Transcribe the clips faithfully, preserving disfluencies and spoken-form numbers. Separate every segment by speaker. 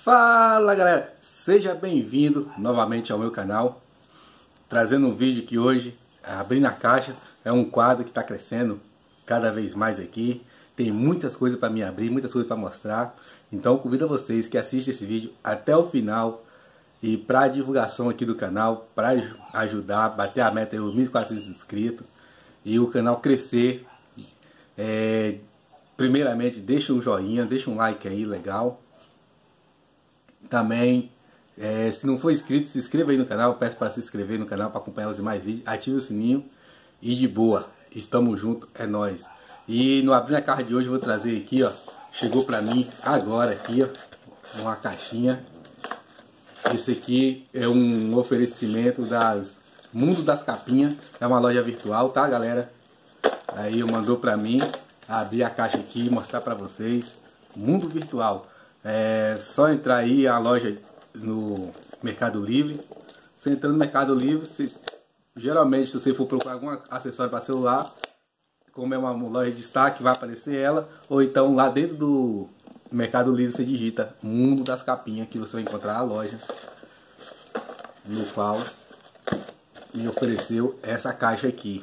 Speaker 1: Fala galera, seja bem-vindo novamente ao meu canal, trazendo um vídeo que hoje, Abrindo a Caixa, é um quadro que está crescendo cada vez mais aqui. Tem muitas coisas para me abrir, muitas coisas para mostrar. Então eu convido a vocês que assistem esse vídeo até o final. E para a divulgação aqui do canal, para ajudar a bater a meta dos mil e quatrocentos inscritos e o canal crescer, é, primeiramente deixa um joinha, deixa um like aí, legal. Também, é, se não for inscrito, se inscreva aí no canal. Peço para se inscrever no canal para acompanhar os demais vídeos. Ative o sininho e de boa. Estamos juntos, é nóis. E no Abrindo a Caixa de hoje eu vou trazer aqui, ó. Chegou para mim agora aqui, ó, uma caixinha. Esse aqui é um oferecimento das Mundo das Capinhas. É uma loja virtual, tá galera? Aí mandou para mim abrir a caixa aqui e mostrar para vocês. Mundo Virtual. É só entrar aí a loja no Mercado Livre. Você entrando no Mercado Livre, você, geralmente se você for procurar algum acessório para celular, como é uma loja de destaque, vai aparecer ela. Ou então lá dentro do Mercado Livre você digita Mundo das Capinhas, que você vai encontrar a loja no qual me ofereceu essa caixa aqui.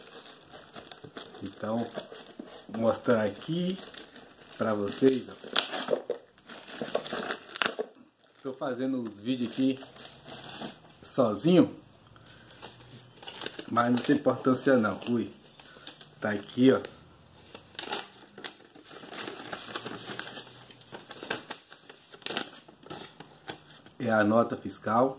Speaker 1: Então, vou mostrar aqui para vocês, ó. Estou fazendo os vídeos aqui sozinho, mas não tem importância não. Ui, tá aqui, ó. É a nota fiscal.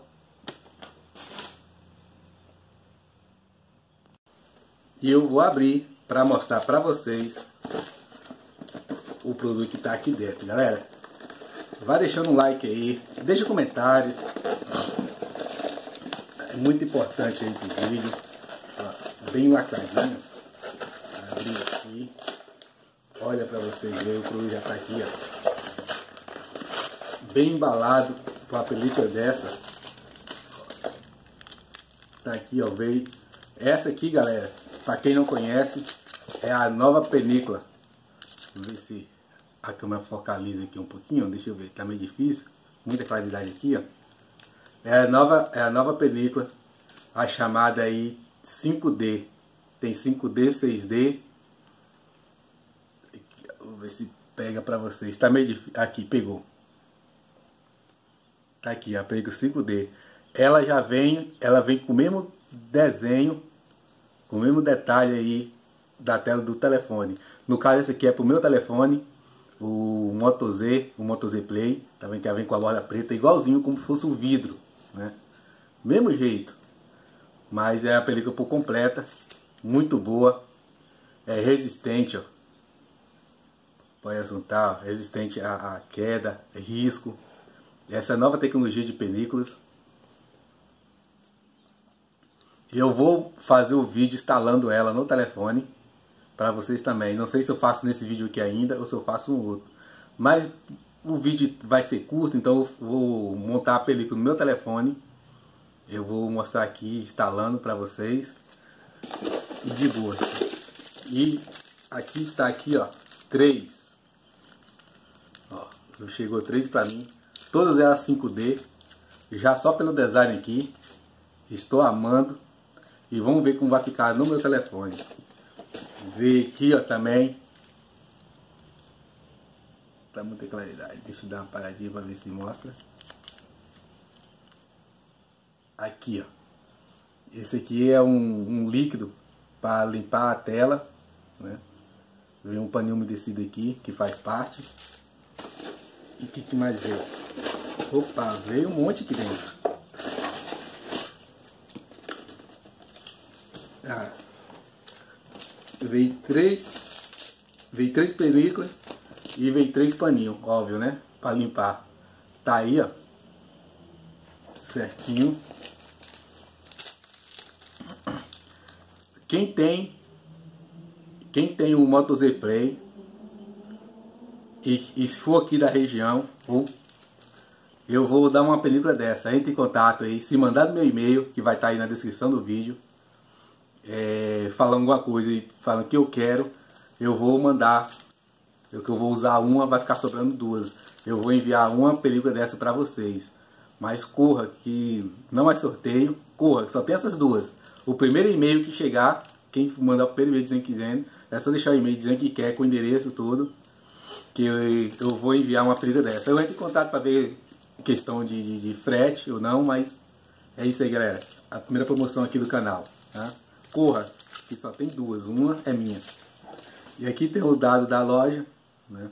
Speaker 1: E eu vou abrir para mostrar para vocês o produto que está aqui dentro, galera. Vai deixando um like aí, deixa comentários. É muito importante aí pro vídeo. Ó, bem lacradinho. Abri aqui. Olha para vocês verem, o produto já está aqui, ó. Bem embalado com a película dessa. Tá aqui, ó, veio. Essa aqui, galera, para quem não conhece, é a nova película. Vamos ver se a câmera focaliza aqui um pouquinho, deixa eu ver, tá meio difícil, muita claridade aqui, ó. É a nova, é a nova película, a chamada aí cinco D. Tem cinco D, seis D. Vou ver se pega pra vocês. Tá meio difícil. Aqui, pegou. Tá aqui, ó, pega o cinco D. Ela já vem, ela vem com o mesmo desenho, com o mesmo detalhe aí da tela do telefone. No caso, esse aqui é pro meu telefone. O Moto Z, o Moto Z Play, tá vendo que ela vem com a borda preta, igualzinho como se fosse um vidro, né? Mesmo jeito, mas é a película por completa, muito boa, é resistente, ó. Pode assuntar, resistente à, à queda, risco. Essa é a nova tecnologia de películas. Eu vou fazer o vídeo instalando ela no telefone para vocês também. Não sei se eu faço nesse vídeo aqui ainda ou se eu faço um outro. Mas o vídeo vai ser curto, então eu vou montar a película no meu telefone. Eu vou mostrar aqui instalando para vocês. E de boa. E aqui está aqui, ó, três. Ó, chegou três para mim. Todas elas cinco D. Já só pelo design aqui. Estou amando. E vamos ver como vai ficar no meu telefone. Ver aqui, ó, também. Tá muita claridade. Deixa eu dar uma paradinha para ver se mostra. Aqui, ó. Esse aqui é um, um líquido para limpar a tela, né? Vem um paninho umedecido aqui, que faz parte. E o que, que mais veio? Opa, veio um monte aqui dentro. Ah, veio três, veio três películas e veio três paninhos, óbvio, né? Para limpar. Tá aí, ó, certinho. Quem tem, quem tem o Moto Z Play e, e se for aqui da região, eu vou dar uma película dessa. Entre em contato aí, se mandar no meu e-mail, que vai estar aí na descrição do vídeo. É, falando alguma coisa e falando que eu quero, eu vou mandar Eu que eu vou usar uma, vai ficar sobrando duas. Eu vou enviar uma película dessa para vocês. Mas corra, que não é sorteio. Corra, que só tem essas duas. O primeiro e-mail que chegar, quem mandar o primeiro e-mail dizendo que quiser, é só deixar o e-mail dizendo que quer, com o endereço todo, que eu, eu vou enviar uma película dessa. Eu entro em contato para ver questão de, de, de frete ou não, mas é isso aí, galera. A primeira promoção aqui do canal, tá? Corra, que só tem duas. Uma é minha. E aqui tem o dado da loja, né?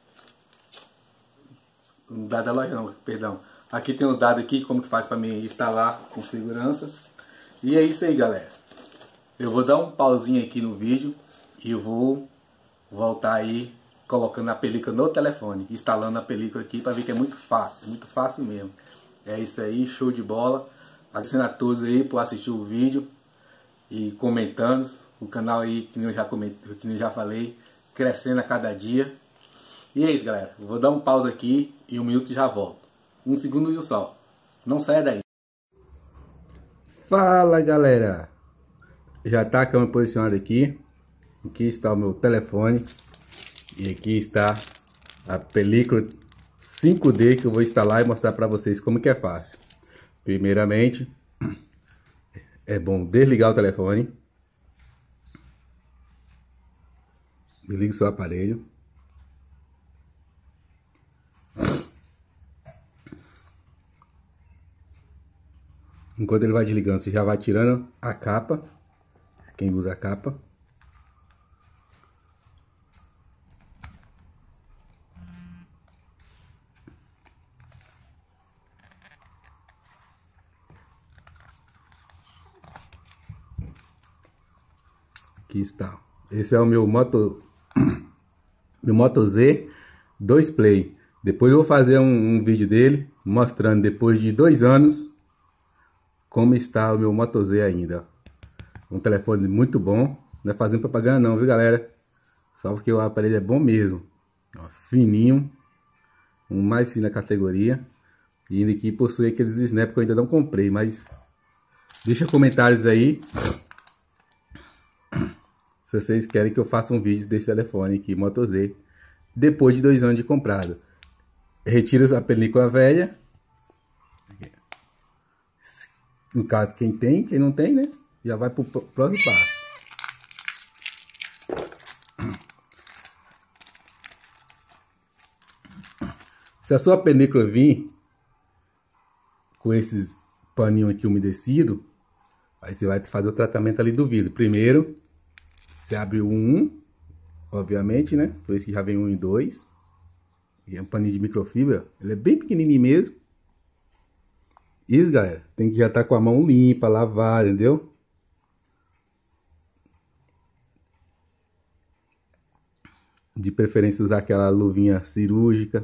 Speaker 1: O dado da loja não, perdão. Aqui tem os dados aqui, como que faz para me instalar com segurança. E é isso aí, galera. Eu vou dar um pauzinho aqui no vídeo e eu vou voltar aí colocando a película no telefone, instalando a película aqui para ver que é muito fácil, muito fácil mesmo. É isso aí, show de bola. Agradecendo a todos aí por assistir o vídeo e comentando. O canal aí, que eu já comentei, que eu já falei, crescendo a cada dia. E é isso, galera. Eu vou dar um pausa aqui e um minuto e já volto. Um segundo e só. Não saia daí. Fala, galera. Já está a câmera posicionada aqui. Aqui está o meu telefone. E aqui está a película cinco D que eu vou instalar e mostrar para vocês como que é fácil. Primeiramente, é bom desligar o telefone. Desligue seu aparelho. Enquanto ele vai desligando, você já vai tirando a capa. Quem usa a capa. Aqui está. Esse é o meu Moto, meu Moto Z dois Play. Depois eu vou fazer um, um vídeo dele mostrando depois de dois anos como está o meu Moto Z ainda. Um telefone muito bom. Não é fazendo propaganda não, viu, galera? Só porque o aparelho é bom mesmo. Ó, fininho. Um mais fino da categoria. E ainda aqui possui aqueles snap que eu ainda não comprei. Mas deixa comentários aí se vocês querem que eu faça um vídeo desse telefone aqui, Moto Z, depois de dois anos de comprado. Retira a película velha. No caso, quem tem, quem não tem, né? Já vai para o próximo passo. Se a sua película vir com esses paninhos aqui umedecido, aí você vai fazer o tratamento ali do vidro. Primeiro, você abre o um, obviamente, né? Por isso que já vem um e dois. E é um paninho de microfibra. Ele é bem pequenininho mesmo. Isso, galera, tem que já estar tá com a mão limpa, lavar, entendeu? De preferência usar aquela luvinha cirúrgica.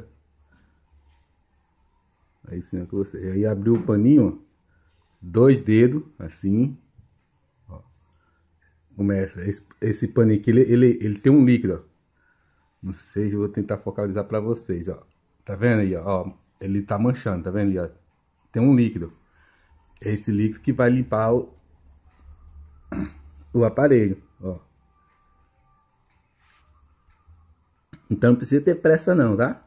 Speaker 1: Aí sim, é com você. Aí abriu o paninho, ó, dois dedos, assim. Ó. Começa. Esse, esse paninho aqui, ele, ele, ele tem um líquido, ó. Não sei, eu vou tentar focalizar para vocês, ó. Tá vendo aí, ó? Ele tá manchando, tá vendo aí, ó? Tem um líquido. É esse líquido que vai limpar o, o aparelho, ó. Então não precisa ter pressa não, tá?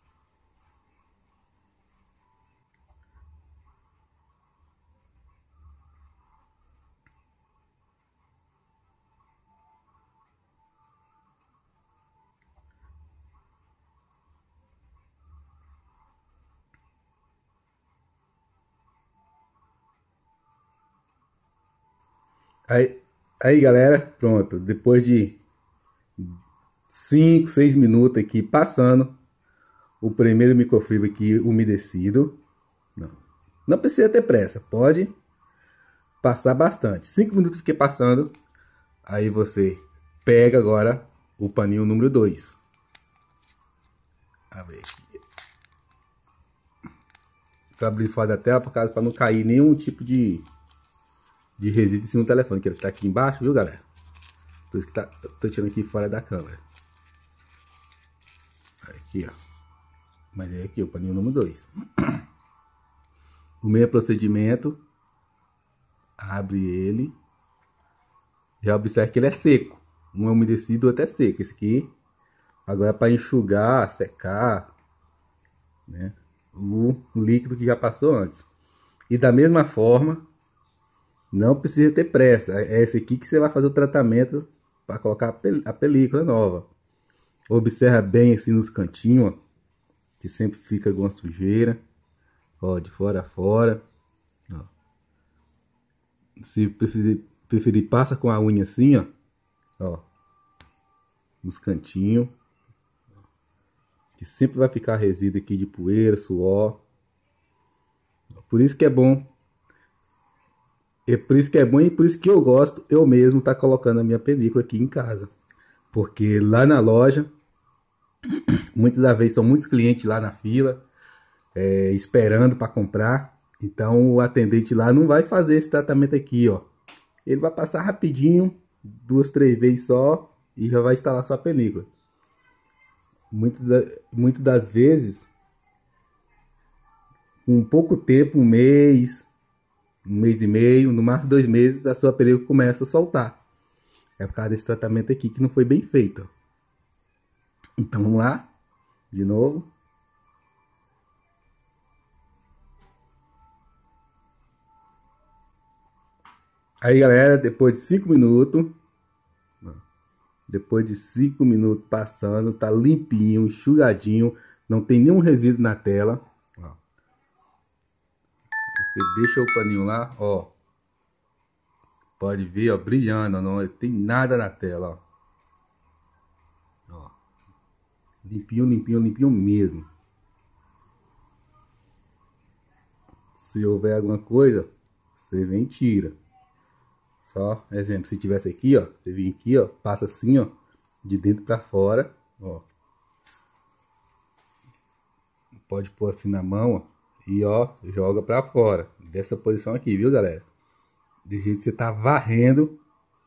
Speaker 1: Aí, aí galera, pronto. Depois de cinco, seis minutos aqui passando o primeiro microfibra aqui umedecido. Não, não precisa ter pressa, pode passar bastante. cinco minutos fiquei passando. Aí você pega agora o paninho número dois. A ver aqui. Vou abrir fora da tela para não cair nenhum tipo de de resíduo em cima do telefone, que ele está aqui embaixo, viu, galera? Por isso que tá, tô tirando aqui fora da câmera. Aqui, ó. Mas é aqui o paninho número dois. O mesmo procedimento. Abre ele. Já observa que ele é seco. Um é umedecido, o outro é seco. Esse aqui Agora é para enxugar, secar, né, o líquido que já passou antes. E da mesma forma, não precisa ter pressa. É esse aqui que você vai fazer o tratamento para colocar a, pel a película nova. Observa bem assim nos cantinhos, ó, que sempre fica alguma sujeira. Ó, de fora a fora. Ó. Se preferir, preferir, passa com a unha assim, ó. Ó. Nos cantinhos. Que sempre vai ficar resíduo aqui de poeira, suor. Por isso que é bom. É por isso que é bom e por isso que eu gosto, eu mesmo, tá colocando a minha película aqui em casa. Porque lá na loja, muitas das vezes são muitos clientes lá na fila, é, esperando para comprar. Então o atendente lá não vai fazer esse tratamento aqui, ó. Ele vai passar rapidinho, duas, três vezes só, e já vai instalar sua película. Muitas da, muitas das vezes, com pouco tempo, um mês, um mês e meio, no máximo dois meses, a sua película começa a soltar. É por causa desse tratamento aqui que não foi bem feito. Então vamos lá, de novo. Aí galera, depois de cinco minutos, depois de cinco minutos passando, tá limpinho, enxugadinho, não tem nenhum resíduo na tela. Você deixa o paninho lá, ó. Pode ver, ó, brilhando, não tem nada na tela, ó. Ó. Limpinho, limpinho, limpinho mesmo. Se houver alguma coisa, você vem e tira. Só, exemplo, se tivesse aqui, ó, você vem aqui, ó, passa assim, ó, de dentro pra fora, ó. Pode pôr assim na mão, ó, e ó, joga pra fora. Dessa posição aqui, viu, galera? De jeito que você tá varrendo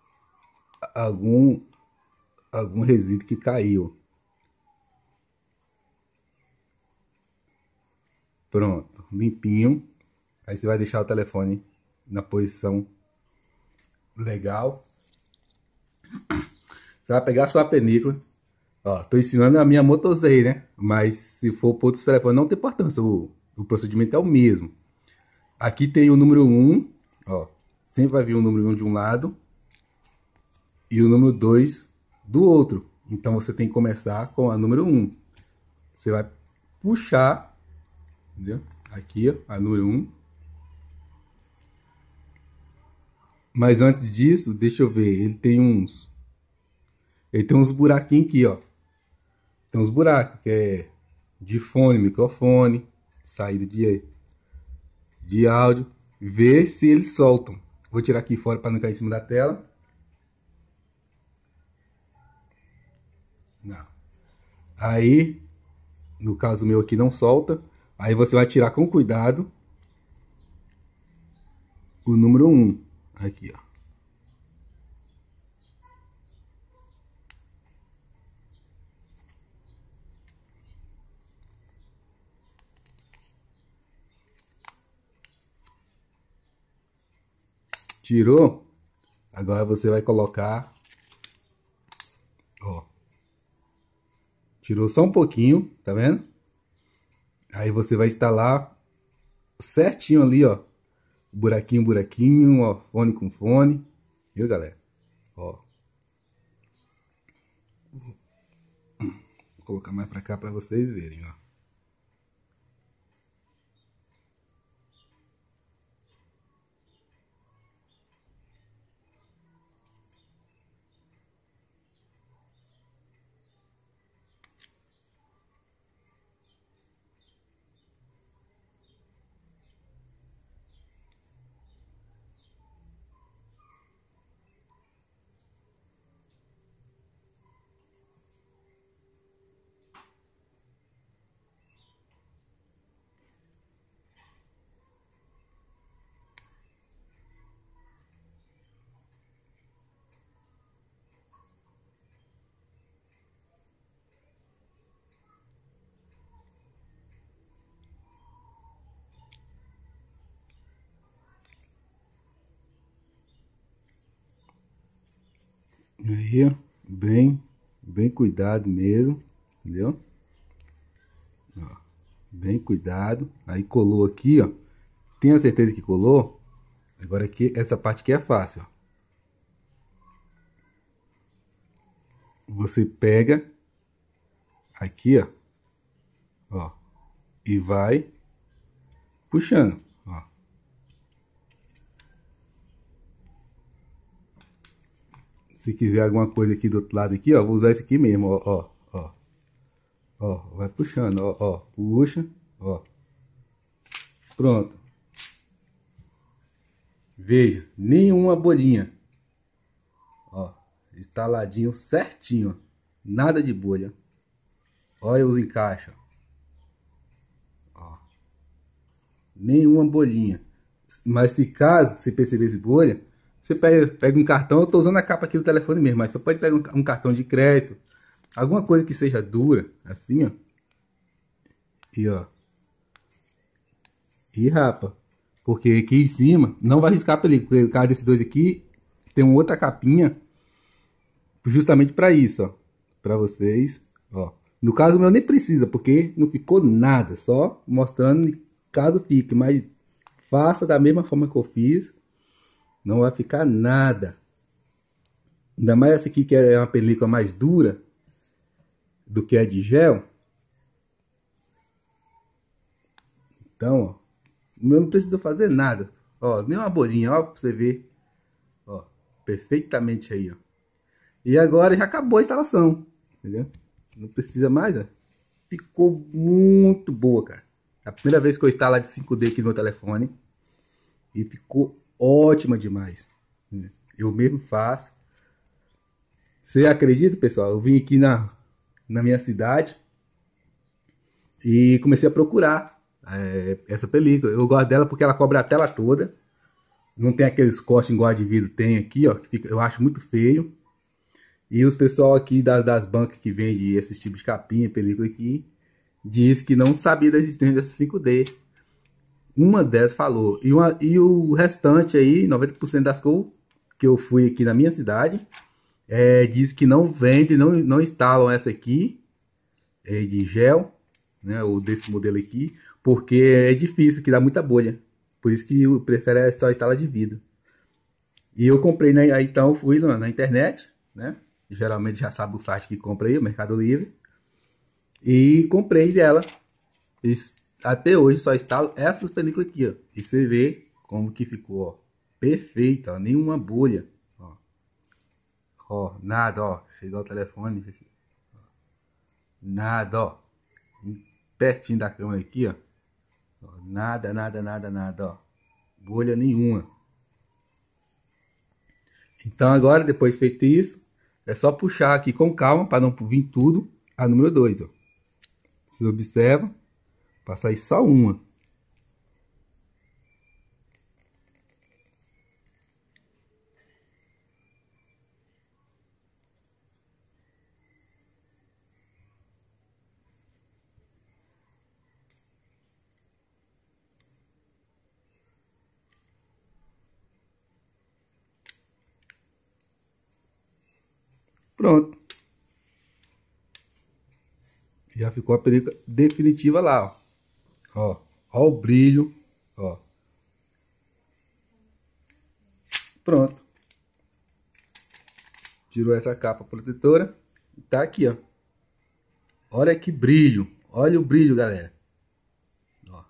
Speaker 1: algum algum resíduo que caiu. Pronto, limpinho. Aí você vai deixar o telefone na posição legal. Você vai pegar a sua película. Ó, tô ensinando a minha Motosei, né? Mas se for por outros telefones, não tem importância. O, o procedimento é o mesmo. Aqui tem o número um, ó. Sempre vai vir o número um de um lado e o número dois do outro. Então você tem que começar com a número um. Você vai puxar, entendeu? Aqui, ó, a número um. Mas antes disso, deixa eu ver, ele tem uns... Ele tem uns buraquinhos aqui, ó. Tem uns buracos, que é de fone, microfone, saída de, de áudio. Ver se eles soltam. Vou tirar aqui fora para não cair em cima da tela. Não. Aí, no caso meu aqui não solta. Aí você vai tirar com cuidado o número um. Aqui, ó. Tirou? Agora você vai colocar, ó. Tirou só um pouquinho, tá vendo? Aí você vai instalar certinho ali, ó. Buraquinho, buraquinho, ó. Fone com fone. Viu, galera? Ó. Vou colocar mais pra cá pra vocês verem, ó. Aí, ó, bem, bem cuidado mesmo. Entendeu? Ó, bem cuidado. Aí colou aqui, ó. Tenha certeza que colou. Agora aqui, essa parte aqui é fácil, ó. Você pega aqui, ó, ó, e vai puxando, ó. Se quiser alguma coisa aqui do outro lado aqui, ó, vou usar esse aqui mesmo, ó, ó, ó, ó, vai puxando, ó, ó, puxa, ó, pronto. Veja, nenhuma bolinha, ó, instaladinho certinho, nada de bolha. Olha os encaixes, ó, nenhuma bolinha. Mas se caso você perceber esse bolha, você pega, pega um cartão. Eu tô usando a capa aqui do telefone mesmo, mas você pode pegar um, um cartão de crédito, alguma coisa que seja dura, assim, ó, e ó, e rapa, porque aqui em cima não vai riscar a película, porque no caso desses dois aqui tem uma outra capinha justamente para isso, ó, para vocês, ó. No caso o meu nem precisa, porque não ficou nada, só mostrando caso fique, mas faça da mesma forma que eu fiz, não vai ficar nada. Ainda mais essa aqui que é uma película mais dura do que a de gel. Então, ó, o meu não precisa fazer nada, ó, nem uma bolinha, ó, pra você ver, ó, perfeitamente aí, ó. E agora já acabou a instalação, entendeu? Não precisa mais, ó. Ficou muito boa, cara. É a primeira vez que eu instalo de cinco D aqui no meu telefone. E ficou ótima demais. Eu mesmo faço. Você acredita, pessoal? Eu vim aqui na, na minha cidade e comecei a procurar é, essa película. Eu gosto dela porque ela cobre a tela toda. Não tem aqueles cortes igual a de vidro tem aqui, ó. Que fica, eu acho muito feio. E os pessoal aqui das, das bancas que vendem esses tipos de capinha, película aqui, diz que não sabia da existência dessa cinco D. Uma delas falou. E, uma, e o restante aí, noventa por cento das coisas que eu fui aqui na minha cidade, é, diz que não vendem, não, não instalam essa aqui, é, de gel, né, ou desse modelo aqui, porque é difícil, que dá muita bolha. Por isso que eu prefiro só instalar de vidro. E eu comprei, né, aí então fui na, na internet, né? Geralmente já sabe o site que compra aí, o Mercado Livre. E comprei dela. E até hoje só instalo essas películas aqui, ó. E você vê como que ficou, ó. Perfeita, ó. Nenhuma bolha. Ó, ó, nada, ó. Chegou o telefone. Nada, ó. Pertinho da câmera aqui, ó. Nada, nada, nada, nada, ó. Bolha nenhuma. Então agora, depois de feito isso, é só puxar aqui com calma para não vir tudo. A número dois, ó. Você observa, passar aí só uma. Pronto. Já ficou a película definitiva lá, ó. Ó, ó o brilho, ó. Pronto. Tirou essa capa protetora. Tá aqui, ó. Olha que brilho. Olha o brilho, galera. Ó.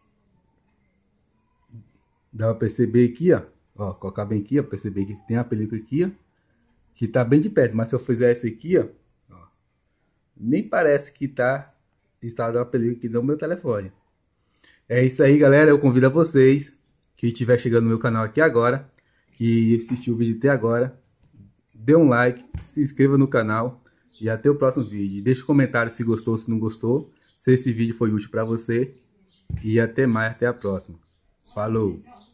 Speaker 1: Dá pra perceber aqui, ó. Ó, colocar bem aqui, ó. Perceber que tem a película aqui, ó. Que tá bem de perto. Mas se eu fizer essa aqui, ó. Ó, nem parece que tá instalada uma película aqui no meu telefone. É isso aí, galera. Eu convido a vocês que estiver chegando no meu canal aqui agora, que assistiu o vídeo até agora, dê um like, se inscreva no canal e até o próximo vídeo. Deixe um comentário se gostou ou se não gostou, se esse vídeo foi útil para você, e até mais, até a próxima. Falou!